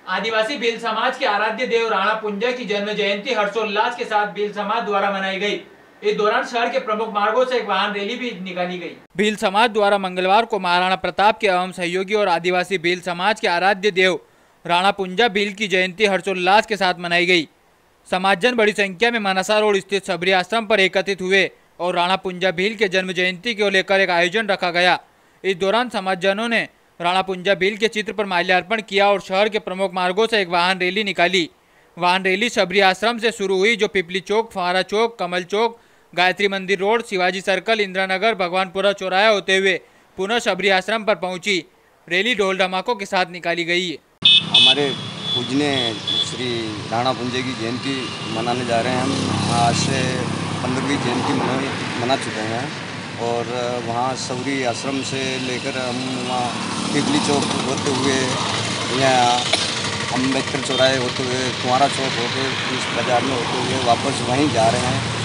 आदिवासी भील समाज के आराध्य देव राणा पुंजा की जन्म जयंती हर्षोल्लास के साथ भील समाज द्वारा मनाई गई। इस दौरान शहर के प्रमुख मार्गों से एक वाहन रैली भी निकाली गई। भील समाज द्वारा मंगलवार को महाराणा प्रताप के अहम सहयोगी और आदिवासी भील समाज के आराध्य देव राणा पुंजा भील की जयंती हर्षोल्लास के साथ मनाई गई। समाजजन बड़ी संख्या में मनसा रोड स्थित सबरी आश्रम पर एकत्रित हुए और राणा पुंजा भील के जन्म जयंती को लेकर एक आयोजन रखा गया। इस दौरान समाजजनों ने राणा पुंजा भील के चित्र पर माल्यार्पण किया और शहर के प्रमुख मार्गों से एक वाहन रैली निकाली। वाहन रैली सबरी आश्रम से शुरू हुई, जो पिपली चौक, फुहारा चौक, कमल चौक, गायत्री मंदिर रोड, शिवाजी सर्कल, इंदिरा नगर, भगवानपुरा चौराहा होते हुए पुनः सबरी आश्रम पर पहुंची। रैली ढोल धमाकों के साथ निकाली गई। हमारे पूजनीय श्री राणा पुंजे की जयंती मनाने जा रहे हैं। हम आज से 15वीं जयंती मना चुके हैं और वहाँ सबरी आश्रम से लेकर हम वहाँ पिपली चौक होते हुए या अम्बेडकर चौराहे होते हुए, कुंवारा चौक होते इस बाज़ार में होते हुए वापस वहीं जा रहे हैं।